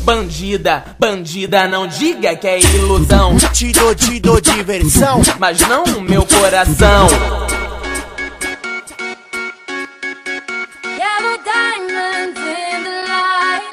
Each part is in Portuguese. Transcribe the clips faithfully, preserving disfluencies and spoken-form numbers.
Bandida, bandida, não diga que é ilusão. Te dou, te dou diversão, mas não o meu coração. Yellow diamonds in the light.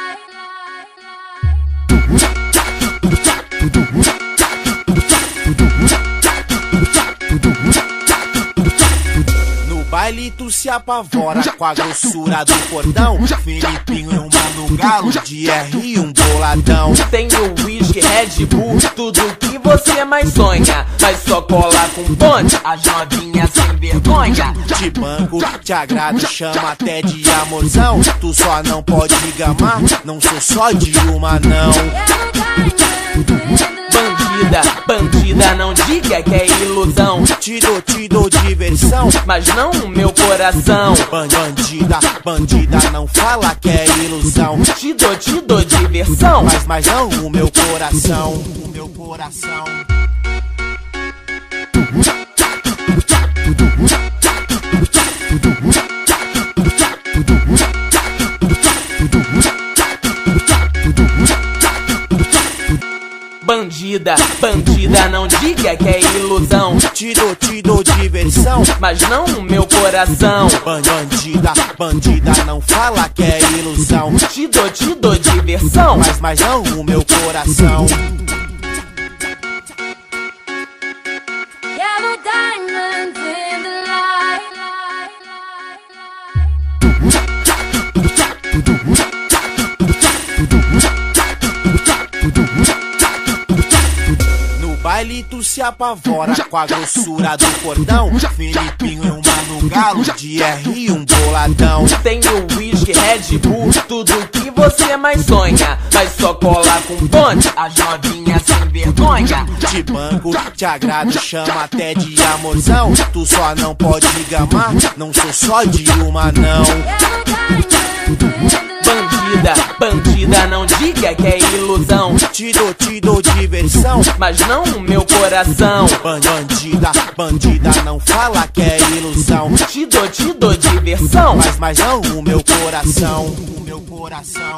No baile tu se apavora com a grossura do cordão. Felipinho e um mano galo, de R e um boladão. Tenho whisky, Red Bull, tudo que você mais sonha, mas só cola com bonde, as novinhas sem vergonha. De banco, te agrado, chama até de amorzão. Tu só não pode gamar, não sou só de uma não. Bandida, bandida, não diga que é ilusão. Te dou, te dou diversão, mas não o meu coração. Bandida, bandida, não fala que é ilusão. Te dou, te dou diversão, mas, mas não o meu coração. O meu coração. Bandida, bandida, não diga que é ilusão. Te dou, te dou diversão, mas não o meu coração. Bandida, bandida, não fala que é ilusão. Te dou, te dou diversão, mas, mas não o meu coração. Yellow diamonds in the light. Baile tu se apavora com a grossura do cordão. Felipinho e um mano galo, de R e um boladão. Tenho whisky, Red Bull, tudo que você mais sonha, mas só cola com bonde, as novinhas sem vergonha. De banco, te agrado, chama até de amorzão. Tu só não pode gamar, não sou só de uma não. Bandida, bandida, não diga que é ilusão. Te dou, te dou diversão, mas não o meu coração. Bandida, bandida, não fala que é ilusão. Te dou, te dou diversão, mas, mas não o meu coração. O meu coração.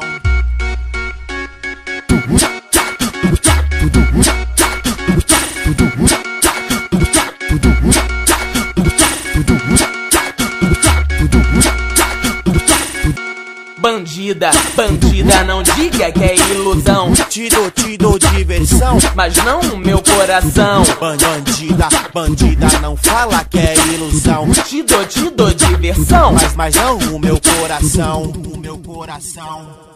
Bandida, bandida, não diga que é ilusão. Te dou, te dou diversão, mas não o meu coração. Bandida, bandida, não fala que é ilusão. Te dou, te dou diversão, mas, mas não o meu coração. O meu coração.